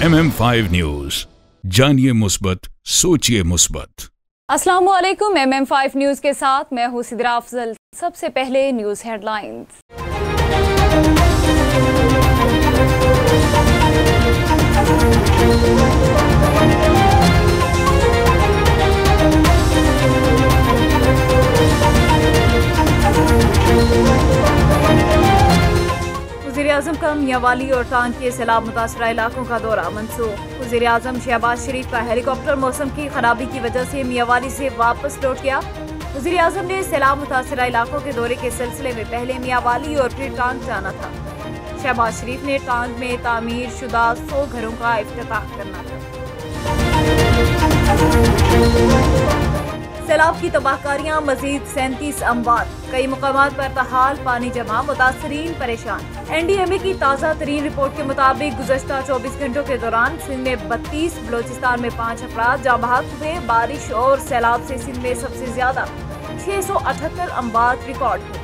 MM5 news, जानिए मुस्बत, सोचिए मुस्बत। अस्सलामुअलैकुम। MM5 न्यूज के साथ मैं हूं सिद्रा अफजल। सबसे पहले न्यूज हेडलाइंस। वज़ीर-ए-आज़म का मियांवाली और टांग के सैलाब मुतासरा इलाकों का दौरा मनसूख। वज़ीर-ए-आज़म शहबाज शरीफ का हेलीकॉप्टर मौसम की खराबी की वजह से मियांवाली से वापस लौट गया। वज़ीर-ए-आज़म ने सैलाब मुतासरा इलाकों के दौरे के सिलसिले में पहले मियांवाली और फिर टांग जाना था। शहबाज शरीफ ने टांग में तामीर शुदा 100 घरों का इफ्तिताह करना था। सैलाब की तबाहकारियां, मजीद 37 अमवात, कई मुकामात पर तहाल पानी जमा, मुतासरीन परेशान। NDMA की ताज़ा तरीन रिपोर्ट के मुताबिक गुज़श्ता 24 घंटों के दौरान सिंध में 32, बलोचिस्तान में 5 अफराद जाँ बहक हुए। बारिश और सैलाब से सिंध में सबसे ज्यादा 678 अमवात रिकॉर्ड हुए।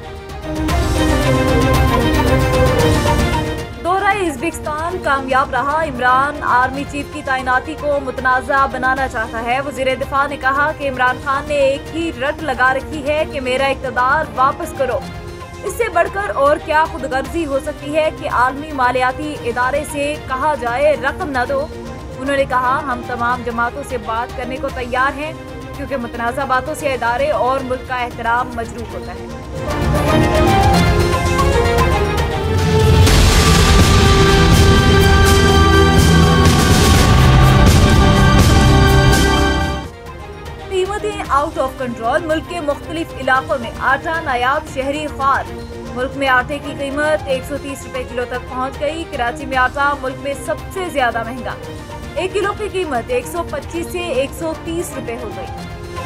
दौरा उज़्बेकिस्तान कामयाब रहा। इमरान आर्मी चीफ की तैनाती को मुतनाज़ा बनाना चाहता है। वज़ीर दिफा ने कहा कि इमरान खान ने एक ही रट लगा रखी है कि मेरा इक़्तिदार वापस करो। इससे बढ़कर और क्या खुदगर्जी हो सकती है कि आलमी मालियाती इदारे से कहा जाए रकम न दो। उन्होंने कहा, हम तमाम जमातों से बात करने को तैयार हैं, क्योंकि मुतनाज़ा बातों से इदारे और मुल्क का एहतराम मजरूह होता है। कीमतें आउट ऑफ कंट्रोल। मुल्क के मुख्तलिफ इलाकों में आटा नायाब शहरी ख्वार। मुल्क में आटे की कीमत 130 रुपए किलो तक पहुंच गई। कराची में आटा मुल्क में सबसे ज्यादा महंगा। 1 किलो की कीमत 125 से 130 रुपए हो गई।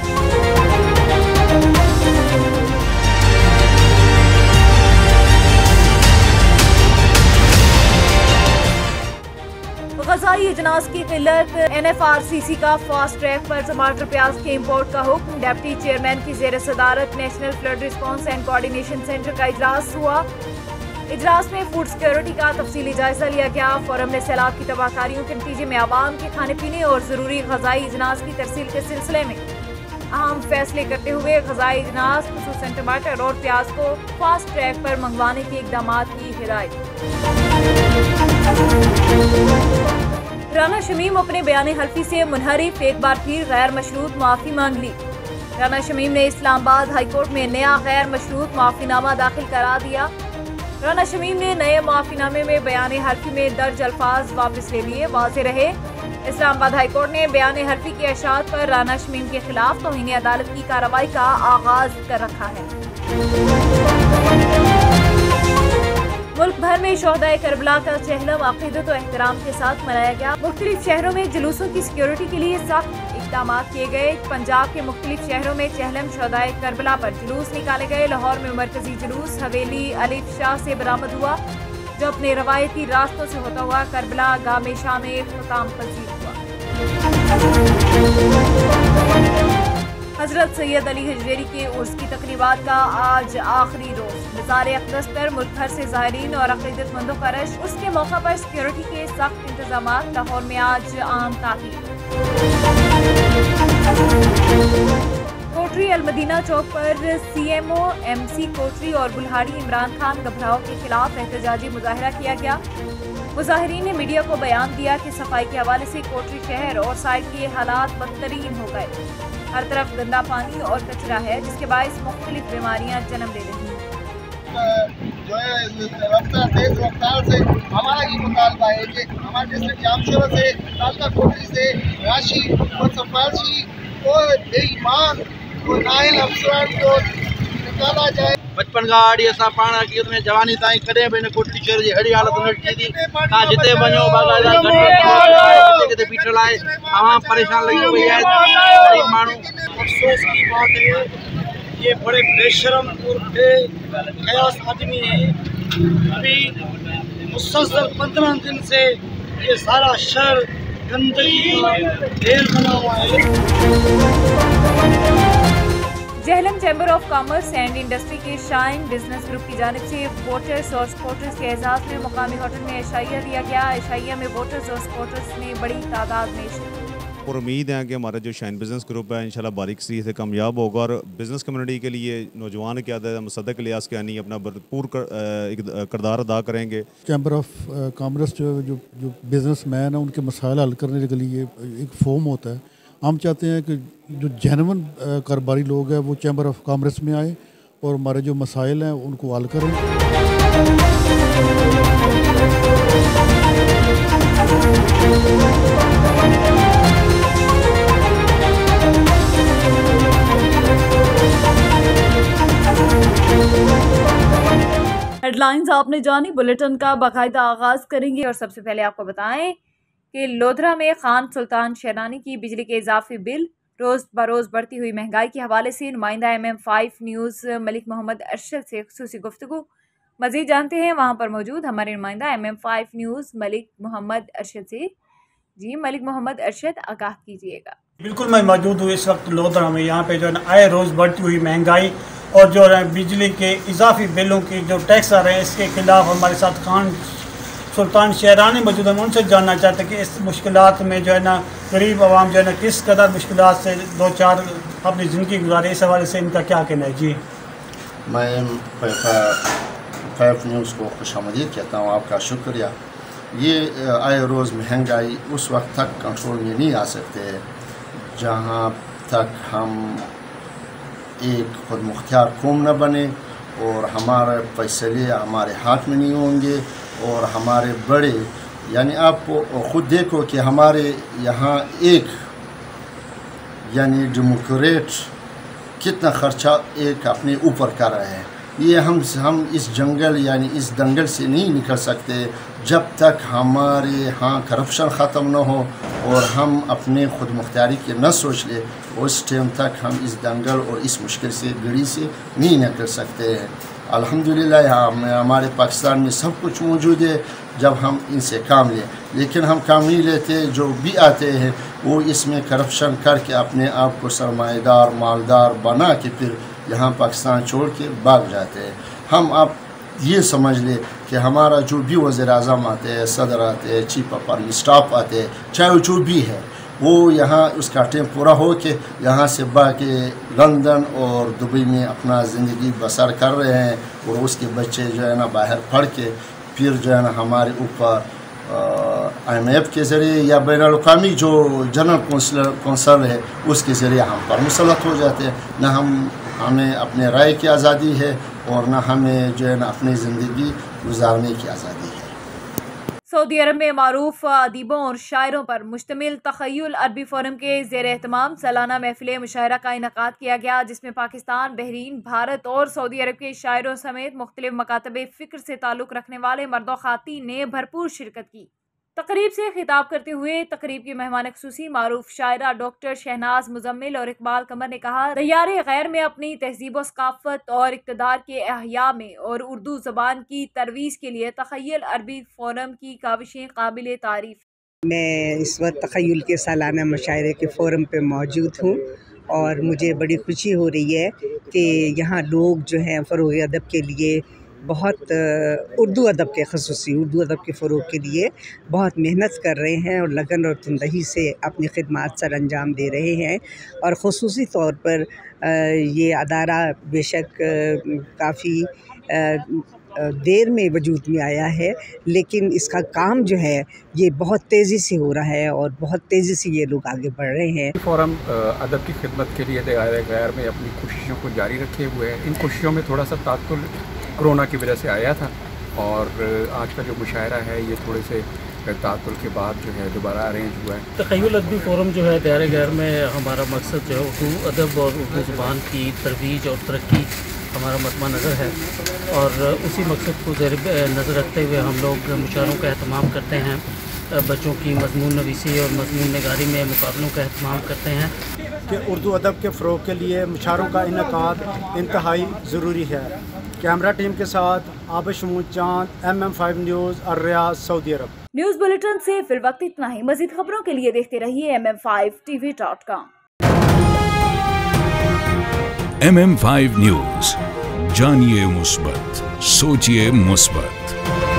ग़ज़ाई अजनास की किल्लत। NFRCC का फास्ट ट्रैक पर टमाटर प्याज के इम्पोर्ट का हुक्म। डिप्टी चेयरमैन की ज़ेर सदारत national flood response and coordination centre का इजलास हुआ। इजलास में फूड सिक्योरिटी का तफसीली जायजा लिया गया। फोरम ने सैलाब की तबाहकारियों के नतीजे में आवाम के खाने पीने और ज़रूरी ग़ज़ाई अजनास की तरसील के सिलसिले में अहम फैसले करते हुए ग़ज़ाई अजनास खुसूसन टमाटर और प्याज को फास्ट ट्रैक पर मंगवाने के इक़दाम की हिदायत। राना शमीम अपने बयान हल्फी से मुनहरिफ, एक बार फिर गैर मशरूत माफ़ी मांग ली। राना शमीम ने इस्लामाबाद हाईकोर्ट में नया गैर मशरूत माफ़ीनामा दाखिल करा दिया। राना शमीम ने नए माफ़ीनामे में बयान हल्फी में दर्ज अल्फाज वापस ले लिए। वाज़ेह रहे, इस्लामाबाद हाईकोर्ट ने बयान हल्फी की अशात पर राना शमीम के खिलाफ तौहीन अदालत की कार्रवाई का आगाज कर रखा है। मुल्क भर में शोहदाए करबला का चहलम अक़ीदत और एहतराम के साथ मनाया गया। मुख्तलिफ शहरों में जुलूसों की सिक्योरिटी के लिए सख्त इक़दाम किए गए। पंजाब के मुख्तलिफ शहरों में चहलम शोहदाए करबला पर जुलूस निकाले गए। लाहौर में मरकजी जुलूस हवेली अलीफ शाह से बरामद हुआ, जो अपने रवायती रास्तों से होता हुआ करबला गामे शाह में इख्तिताम पजीर हुआ। हजरत सैयद अली हजवेरी के उर्स की तकरीबात का आज आखिरी रोज। मज़ार अक़दस पर मुल्क भर से ज़ायरीन और अक़ीदतमंदों का रश। उसके मौका पर सिक्योरिटी के सख्त इंतजामात। लाहौर में आज आम ताहीर। कोटरी अलमदीना चौक पर CMO MC कोटरी और बुल्हाड़ी इमरान खान घबराव के खिलाफ एहतजाजी मुजाहरा किया गया। मुजाहिरीन ने मीडिया को बयान दिया कि सफाई के हवाले से कोटरी शहर और साइड के हालात बदतरीन हो गए। हर तरफ गंदा पानी और कचरा है, जिसके बायस मुख्तलिफ बीमारियां जन्म ले रही हैं। जो है तेज रफ्तार से हमारा ये मुतालबा है कि हमारे डिस्ट्रिक्ट जाम सेवा से तालका कोटरी से राशि और सफारशी और बेईमान और नाइल अफसरान को निकाला जाए। बचपन का आड़ी असां पाण हकीकत में जवानी ताईं कॾहिं बि हिन कोटरी शहर जी अहिड़ी हालत न ॾिठी थी। तव्हां जिते वञो बाक़ाइदा किथे किथे बीठल आहे, आवाम परेशान लगी पई है। गरीब माण्हू अफसोस की बात है, ये बड़े बेशरम और बेकयास आदमी है। अभी मुसलसल 15 दिन से ये सारा शहर गंदगी ढेर बना हुआ है। Jhelum chamber of commerce and industry के शाइन बिजनेस ग्रुप की जानिब से वोटर्स और सपोर्टर्स के एजाज में मुकामी होटल में एशाइया दिया गया। एशाइया में वोटर्स और सपोर्टर्स ने बड़ी तादाद में शिरकत। और उम्मीद है कि हमारा जो शाइन बिज़नेस ग्रुप है इंशाल्लाह बारीकी से कामयाब होगा और बिज़नेस कम्युनिटी के लिए नौजवान क्या मुसद्दक इलियास कियानी अपना भरपूर किरदार अदा करेंगे। चैम्बर ऑफ कॉमर्स जो बिज़नेस मैन है उनके मसाइल हल करने के लिए एक फोरम होता है। हम चाहते हैं कि जो जेन्युइन कारोबारी लोग हैं वो चैम्बर ऑफ कॉमर्स में आए और हमारे जो मसाइल हैं उनको हल करें। हेडलाइंस आपने जानी, बुलेटिन का बाकायदा आगाज करेंगे और सबसे पहले आपको बताएं कि लोधरा में खान सुल्तान शेरानी की बिजली के इजाफी बिल, रोज़ बरोज़ बढ़ती हुई महंगाई के हवाले से नुमाइंदा MM5 न्यूज़ मलिक मोहम्मद अरशद से खुसूसी गुफ्तगू। मज़ीद जानते हैं वहाँ पर मौजूद हमारे नुमाइंदा MM5 न्यूज़ मलिक मोहम्मद अरशद से। जी मलिक मोहम्मद अरशद, आगाह कीजिएगा। बिल्कुल, मैं मौजूद हूँ इस वक्त लोधरा में। यहाँ पे जो है ना आए रोज़ बढ़ती हुई महंगाई और जो है बिजली के इजाफी बिलों की जो टैक्स आ रहे हैं इसके खिलाफ हमारे साथ खान सुल्तान शेरानी मौजूद है। उनसे जानना चाहते हैं कि इस मुश्किलात में जो है ना गरीब आवाम जो है ना किस कदर मुश्किलात से दो चार अपनी ज़िंदगी गुजारे, इस हवाले से इनका क्या कहना है। जी मैं फाइव न्यूज़ को खुशामदीद कहता हूँ, आपका शुक्रिया। ये आए रोज़ महंगाई उस वक्त तक कंट्रोल में नहीं आ सकते जहाँ तक हम एक खुद मुख्तियार कौम न बने और हमारे फैसले हमारे हाथ में नहीं होंगे और हमारे बड़े, यानी आप ख़ुद देखो कि हमारे यहाँ एक यानी डेमोक्रेट कितना ख़र्चा एक अपने ऊपर कर रहे हैं। ये हम इस जंगल यानी इस दंगल से नहीं निकल सकते जब तक हमारे यहाँ करप्शन ख़त्म न हो और हम अपने खुद मुख्तियारी के न सोच ले, उस टाइम तक हम इस दंगल और इस मुश्किल से गड़ी से नहीं निकल सकते हैं। अल्हम्दुलिल्लाह यहाँ हमारे पाकिस्तान में सब कुछ मौजूद है जब हम इनसे काम लें, लेकिन हम काम नहीं लेते। जो भी आते हैं वो इसमें करप्शन करके अपने आप को सरमाएदार मालदार बना के फिर यहाँ पाकिस्तान छोड़ के भाग जाते हैं। हम आप ये समझ ले कि हमारा जो भी वज़ीर-ए-आज़म आते हैं, सदर आते हैं, चीफ ऑफ आर्मी स्टाफ आते हैं, चाहे जो भी है वो यहाँ उसका टाइम पूरा हो के यहाँ से बाकी लंदन और दुबई में अपना ज़िंदगी बसर कर रहे हैं और उसके बच्चे जो है ना बाहर पढ़ के फिर जो है ना हमारे ऊपर IMF के ज़रिए या बैनुल-अक़वामी जो जनरल कौंसल है उसके ज़रिए हम पर मुसलत हो जाते हैं। न हमें अपने राय की आज़ादी है और न हमें जो है ना अपनी ज़िंदगी गुजारने की आज़ादी है। सऊदी अरब में मारूफ अदीबों और शायरों पर मुश्तमिल तख़य्युल अरबी फोरम के ज़ेर एहतमाम सालाना महफिल मुशायरा का इनेकाद किया गया, जिसमें पाकिस्तान, बहरीन, भारत और सऊदी अरब के शायरों समेत मुख्तलिफ मकातबे फ़िक्र से ताल्लुक़ रखने वाले मर्दो ख़ातीन ने भरपूर शिरकत की। तकरीब से खिताब करते हुए तकरीब की मेहमान खुसूसी मारूफ शायरा डॉक्टर शहनाज मुजम्मिल और इकबाल कमर ने कहा, तैयारे गैर में अपनी तहजीब व सकाफत और इक़्तिदार के अहया में और उर्दू ज़बान की तरवीज़ के लिए तख़य्युल अरबी फोरम की काविशें काबिल तारीफ़। मैं इस वक्त तख़य्युल के सालाना मुशायरे के फ़ोरम पे मौजूद हूँ और मुझे बड़ी खुशी हो रही है कि यहाँ लोग जो हैं फ़रोग़ अदब के लिए बहुत उर्दू अदब के ख़ुसूसी उर्दू अदब के फ़रोग़ के लिए बहुत मेहनत कर रहे हैं और लगन और तंदही से अपनी खिदमात सर अंजाम दे रहे हैं। और ख़ुसूसी तौर पर ये अदारा बेशक काफ़ी देर में वजूद में आया है, लेकिन इसका काम जो है ये बहुत तेज़ी से हो रहा है और बहुत तेज़ी से ये लोग आगे बढ़ रहे हैं। फ़ोरम अदब की खिदमत के लिए तैयारे गैर में अपनी कोशिशों को जारी रखे हुए हैं। इन कोशिशों में थोड़ा सा तात्तुल कोरोना की वजह से आया था और आज का जो मुशायरा है ये थोड़े से तातुल के बाद जो है दोबारा अरेंज हुआ है। तख़य्युल अदबी फ़ोरम जो है दायरे गैर में हमारा मकसद जो है उर्दू अदब और उर्दू ज़ुबान की तरवीज और तरक्की हमारा मद्मा नज़र है और उसी मकसद को नज़र रखते हुए हम लोग मुशायरों का अहतमाम करते हैं, बच्चों की मज़मून नवीसी और मज़मून निगारी में मुकाबलों का अहतमाम करते हैं कि उर्दू अदब के फ़रोग़ के लिए मुशायरों का इनेकाद इंतहाई ज़रूरी है। कैमरा टीम के साथ Abish Chand, MM5 news, Riyadh, Saudi Arab. News bulletin से फिल वक्त इतना ही। मज़ीद खबरों के लिए देखते रहिए MM5TV.com। MM5 न्यूज, जानिए मुस्बत, सोचिए मुस्बत।